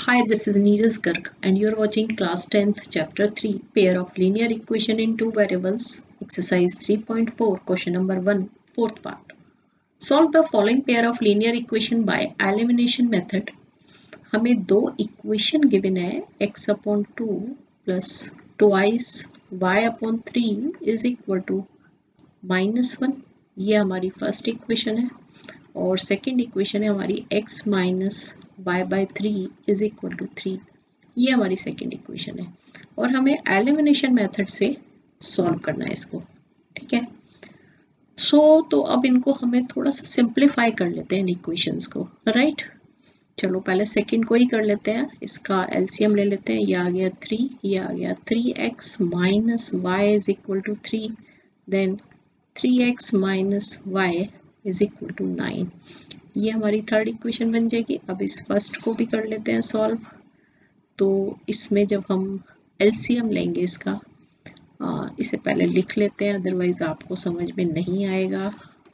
Hi, this is Neeraj Garg and you're watching class 10th chapter 3 pair of linear equation in two variables exercise 3.4 question number 1 fourth part. Solve the following pair of linear equation by elimination method. हमें दो equation given है x upon 2 plus twice y upon 3 is equal to -1. ये हमारी first equation है और second equation है हमारी x minus y by 3 is equal to 3. ये हमारी सेकेंड इक्वेशन है और हमें एलिमिनेशन मेथड से सॉल्व करना है इसको. ठीक है. तो अब इनको हमें थोड़ा सा सिंप्लीफाई कर लेते हैं इन इक्वेशंस को. राइट. चलो पहले सेकेंड को ही कर लेते हैं. इसका एलसीएम ले लेते हैं. ये आ गया 3, ये आ गया 3x minus Y is equal to 3. Then 3x minus Y is equal to 9. ये हमारी थर्ड इक्वेशन बन जाएगी. अब इस फर्स्ट को भी कर लेते हैं सॉल्व. तो इसमें जब हम एलसीएम लेंगे इसका, इसे पहले लिख लेते हैं, अदरवाइज आपको समझ में नहीं आएगा.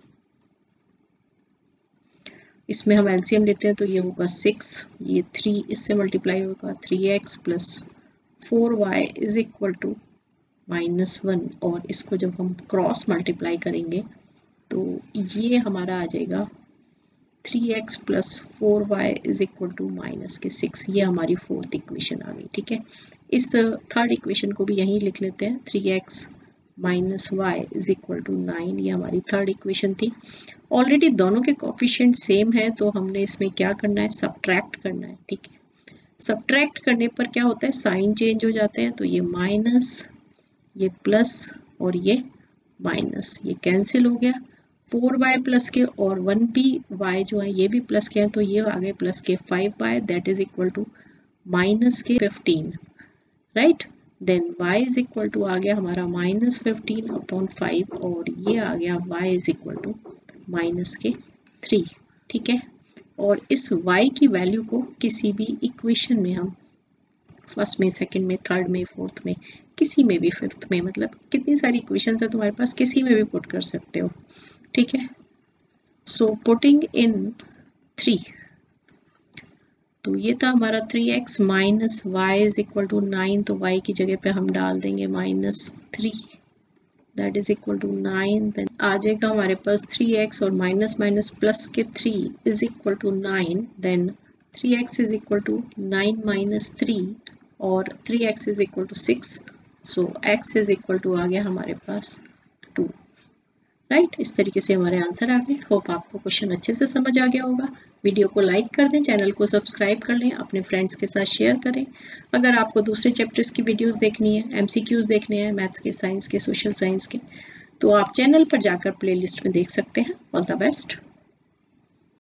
इसमें हम एलसीएम लेते हैं तो ये होगा 6, ये 3 इससे मल्टीप्लाई होगा 3x plus 4y is equal to -1. और इसको जब हम क्रॉस मल्टीप्लाई करेंगे तो ये हमारा आ जाएगा 3x plus 4y is equal to -6. ये हमारी फोर्थ इक्वेशन आ गई. ठीक है. इस थर्ड इक्वेशन को भी यहीं लिख लेते हैं. 3x minus Y is equal to 9. ये हमारी थर्ड इक्वेशन थी. ऑलरेडी दोनों के कोफिशिएंट सेम है तो हमने इसमें क्या करना है, सब्ट्रैक्ट करना है. ठीक है. सब्ट्रैक्ट करने पर क्या होता है, साइन चेंज हो जाते हैं. तो ये माइनस, ये प्लस और ये माइनस, ये कैंसिल हो गया. 4y प्लस के और 1b y जो है ये भी प्लस के हैं तो ये आ गए प्लस के 5y that is equal to minus के 15. Right. Then y is equal to आ गया हमारा -15 अपॉन 5 और ये आ गया y is equal to minus के 3. ठीक है. और इस y की वैल्यू को किसी भी इक्वेशन में हम फर्स्ट में, सेकंड में, थर्ड में, फोर्थ में, किसी में भी, फिफ्थ में, मतलब कितनी सारी इक्वेशंस है तुम्हारे पास, किसी में भी पुट कर सकते हो. ठीक है. सो पुटिंग इन 3, तो ये था हमारा 3x minus Y is equal to 9. तो y की जगह पे हम डाल देंगे -3 that is equal to 9. Then आ जाएगा हमारे पास 3x और माइनस माइनस प्लस के 3 is equal to 9. Then 3x is equal to 9 minus 3 और 3x is equal to 6. So x is equal to आ गया हमारे पास 2. राइट. इस तरीके से हमारे आंसर आ गए. होप आपको क्वेश्चन अच्छे से समझ आ गया होगा. वीडियो को लाइक कर दें, चैनल को सब्सक्राइब कर लें, अपने फ्रेंड्स के साथ शेयर करें. अगर आपको दूसरे चैप्टर्स की वीडियोस देखनी है, एमसीक्यूज देखने हैं, मैथ्स के, साइंस के, सोशल साइंस के, तो आप चैनल पर जाकर प्लेलिस्ट में देख सकते हैं. All the best.